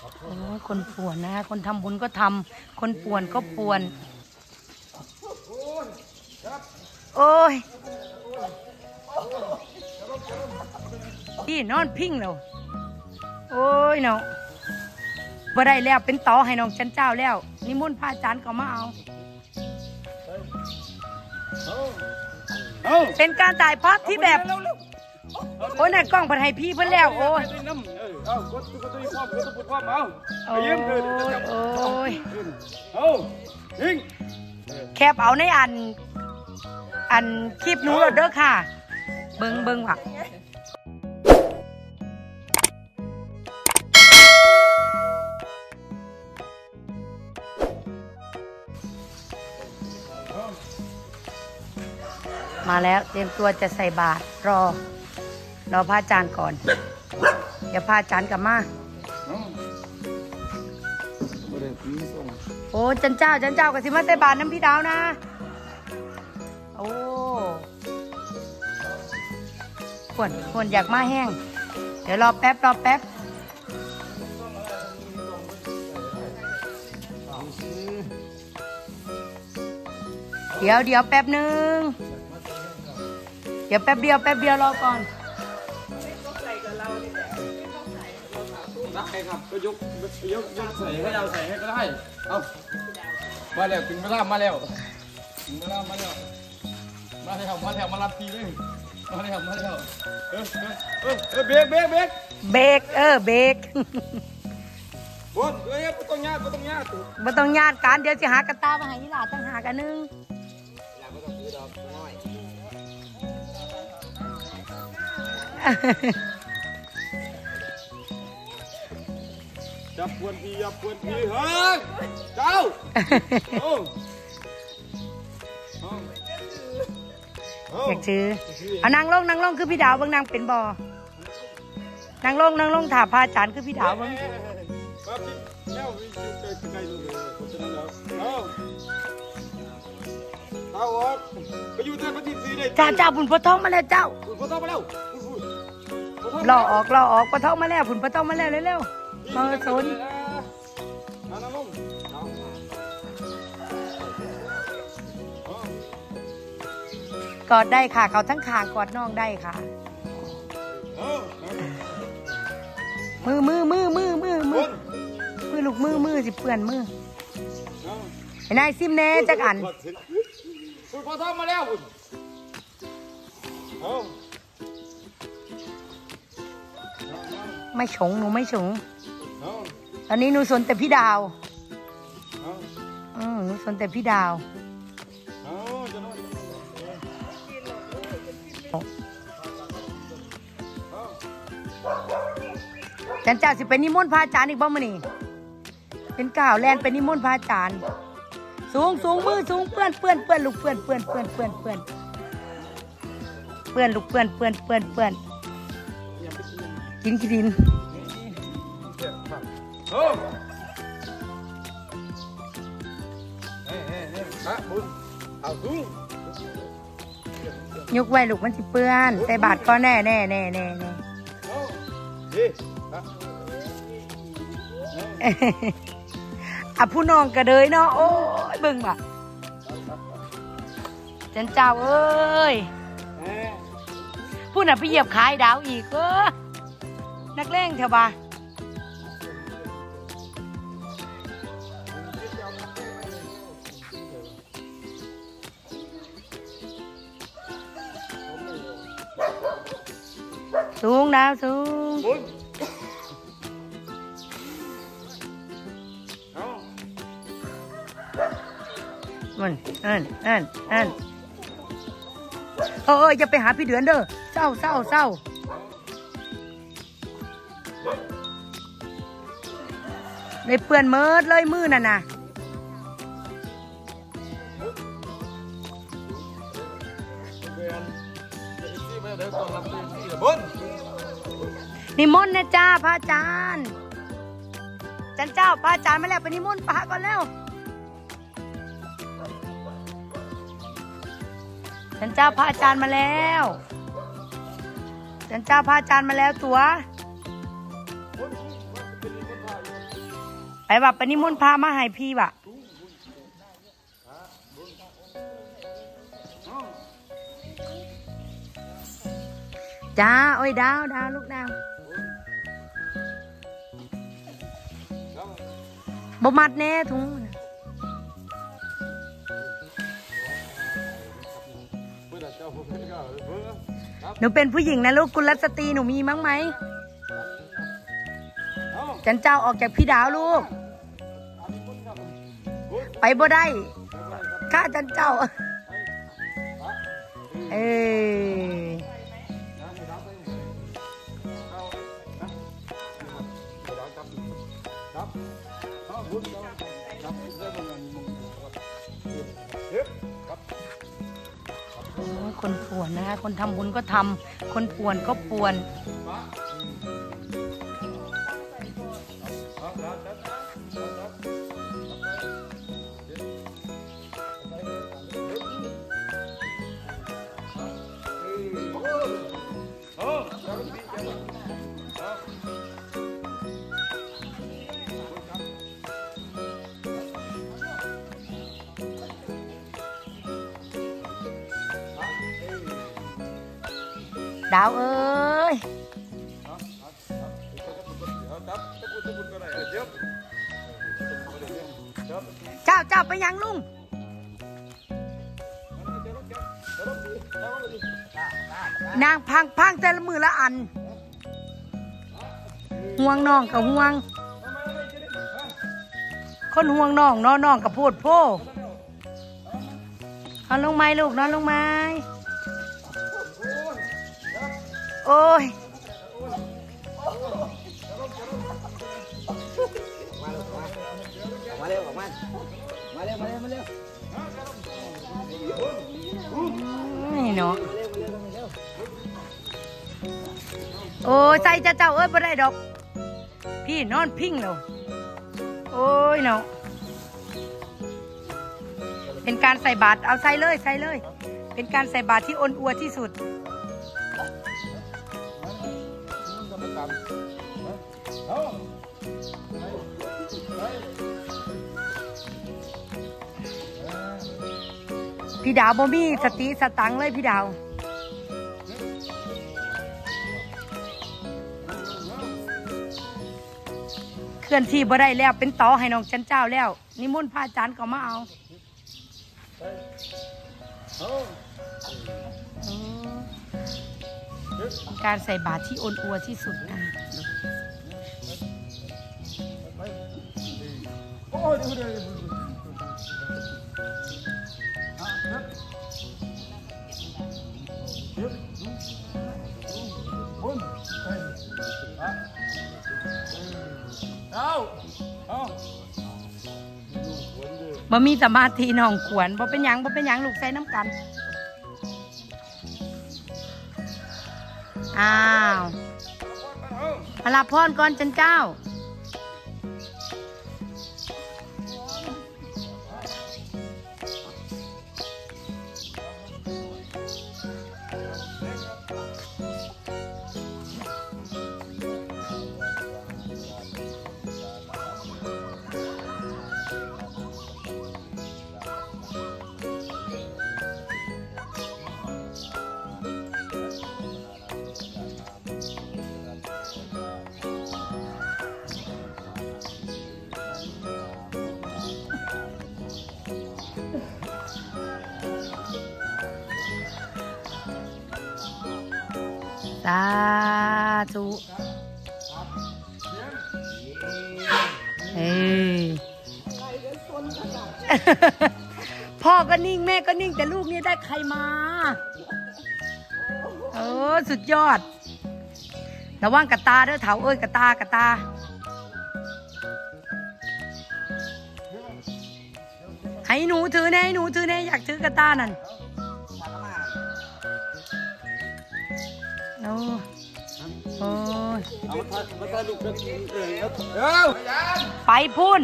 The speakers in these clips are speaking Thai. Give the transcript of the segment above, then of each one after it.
โอ้ยคนป่วนนะคนทำบุญก็ทำคนป่วนก็ป่วนโอ้ยพี่นอนพิงแล้วโอ้ยเนาะบ่ได้แล้วเป็นต่อให้น้องจันเจ้าแล้วนิมนต์พระอาจารย์ก็มาเอาเป็นการถ่ายภาพที่แบบโอ้ยน่ะกล้องพันให้พี่เพิ่นแล้วโอ้ยโอ้ยแคบเอาในอันคลิปหนูเด้อค่ะเบิ่งว่ะมาแล้วเตรียมตัวจะใส่บาตรรอพระอาจารย์ก่อนเดี๋ยวพระอาจารย์กลับมาโอ้จันเจ้ากับสิมาใส่บาตรน้ำพี่ดาวนะโอ้ควรอยากมาแห้งเดี๋ยวรอแป๊บเดี๋ยวแป๊บนึงเดี๋ยวแป๊บเดียวรอก่อนได้ครับก็ยกใส่ให้เราใส่ให้ก็ได้เอามาแล้วถึงเวลามาแล้วมารับทีเลยมาแล้วเบรกบนเบรกไม่ต้องญาติการเดี๋ยวจะหากระตามาให้ยีหลาตั้งหากันนึงจับปวนทีเฮ้ยเจ้าอยากชื่อเอานางลงคือพี่ดาวเบิ่งนางเป็นบ่นางลงถามพระอาจารย์คือพี่ดาวเบิ่งจ้าบุญพระทองมาแล้วเจ้ารอออกพระทองมาแล้วบุญพระทองมาแล้วเร็วๆมาสนกอดได้ค่ะเขาทั้งคางกอดน้องได้ค่ะมือลูกมือสิเปื่อนมือไอ้นายซิมแน่จักอันคุณพอทำมาแล้วคุณไม่ฉงหนูไม่ฉงตอนนี้หนูสนแต่พี่ดาวหนูสนแต่พี่ดาวจันเจ้าสิเป็นนิมนต์พระอาจารย์อีกบ้างมั้ยนี่เป็นก่าวแลนเป็นนิมนต์พระอาจารย์สูงมือสูงเปื้อนลูกเปื้อนกินขี้ดินยกไว้ลูกมันสิเปื้อนใส่บาตรก็แน่อ่ะผู้น้องกระเดยเนาะโอ้ยเบิ่งบ่จันเจ้าเอ้ยผู้น่ะไปเหยียบขายดาวอีกนักเลงเถอะบ่าสูงดาวสูงมันจะไปหาพี่เดือนเด้อเศร้าเลยเปื่อนเมิดเลยมือน่ะนะนิมนต์นะจ้าพระอาจารย์จันเจ้าพระอาจารย์มาแล้วไปนิมนต์พระก่อนแล้วจันเจ้าพระอาจารย์มาแล้วจันเจ้าพระอาจารย์มาแล้วตัวว่าไปนิมนต์พระมาให้พี่ว่ะจ้าโอ้ยดาวลูกดาวบ่มัดแน่ถุงหนูเป็นผู้หญิงนะลูกกุลสตรีหนูมีมั้งไหมจันเจ้าออกจากพี่ดาวลูกไปบ่ได้ข้าจันเจ้าคนป่วนนะคะคนทำบุญก็ทำคนป่วนก็ป่วนดาวเอ้ยเจ้าไปยังลุงนางพังแต่ละมือละอันห่วงน้องกับห่วงคนห่วงน้องน้องกับพูดโพ่นอนลงไม้ลูกนอนลงไม้โอ้ยมาเร็วนี่เนาะโอ้ยใจเจ้าเอ้ยไม่ได้ดอกพี่นอนพิงแล้วโอ้ยเนาะเป็นการใส่บาตรเอาใส่เลยเป็นการใส่บาตรที่อ้นอัวที่สุดพี่ดาวบ่มีสติสตังเลยพี่ดาวเคลื่อนที่บ่ได้แล้วเป็นต่อให้น้องจันเจ้าแล้วนิมนต์พระอาจารย์ก็มาเอาการใส่บาตรที่อ้นอัวที่สุดนะบ่มีสมาธิน้องขวนบ่เป็นหยังลูกใส่น้ำกันอ้าวมาลาพรก่อนจันเจ้าสาธุพ่อก็นิ่งแม่ก็นิ่งแต่ลูกนี่ได้ใครมาสุดยอดระวังกระตาเด้อเถาเอ้ยกระตให้หนูถือแน่อยากถือกระตานั่นโอ้ยไปพุ่น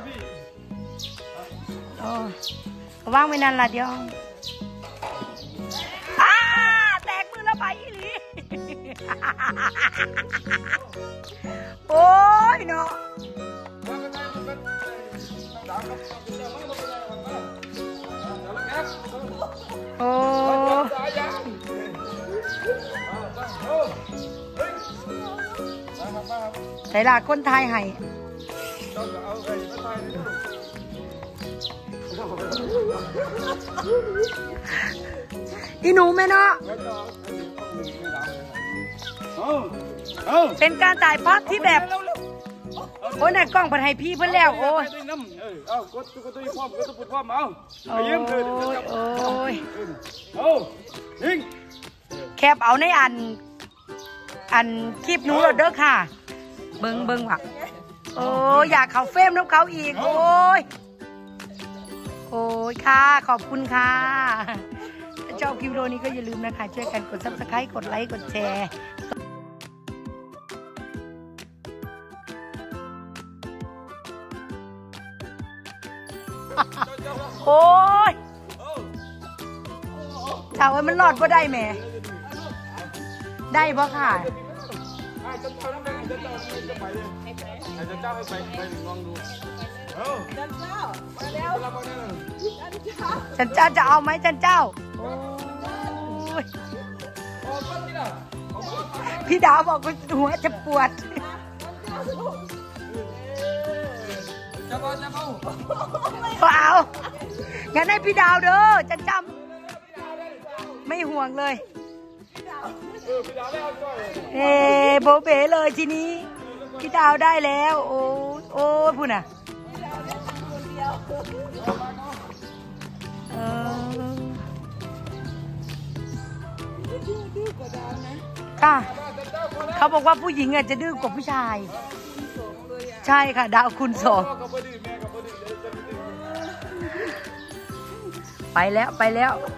ว่างไม่นานละเดียวแตกมือละไปอีหลีโอ้ยเนาะโอ้ใส่ละคนไทยให้อีหนูแม่เนาะเป็นการถ่ายภาพที่แบบโอ้ยน่ะกล้องพันให้พี่เพิ่นแล้วโอ้ยเอากดตัวพร้อมกดตัวปุดพร้อมเอาไปยืมเลยโอ้ยเอายิงแคบเอาในอันคลิปหนูเด้อค่ะเบิ่งว่ะโอ้อยากเขาเฟรมน้ำเขาอีกโอ้ยค่ะขอบคุณค่ะถ้าชอบคลิปวิดีโอนี้ก็อย่าลืมนะคะช่วยกันกด Subscribe กดไลค์กดแชร์โอ้ยเจ้าไอ้มันหลอดก็ได้แม่ได้ปะค่ะจันเจ้าจะเอาไหมจันเจ้าพี่ดาวบอกว่าหัวจะปวดก็เอางั้นให้พี่ดาวเด้อจันจำไม่ห่วงเลยโบเบ๋เลยทีนี้พี่ดาวได้แล้วโอ้พูดน่ะค่ะเขาบอกว่าผู้หญิงอาจจะดื้อกว่าผู้ชายใช่ค่ะดาวคุณสองไปแล้ว